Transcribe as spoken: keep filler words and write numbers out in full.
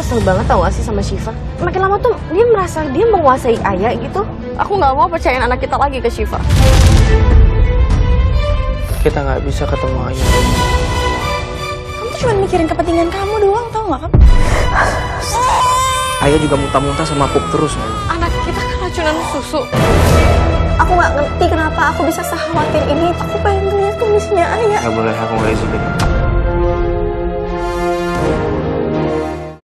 kesel banget tau gak sih sama Syifa. Makin lama tuh dia merasa dia menguasai Ayah gitu. Aku nggak mau percayain anak kita lagi ke Syifa. Kita nggak bisa ketemu Ayah. Kamu tuh cuma mikirin kepentingan kamu doang, tau nggak kamu? Ayah juga muntah-muntah sama pup terus. Anak kita kan racunan susu. Aku nggak ngerti kenapa aku bisa sekhawatir ini. Aku pengen lihat kondisinya Ayah. Nggak boleh, aku nggak izinin.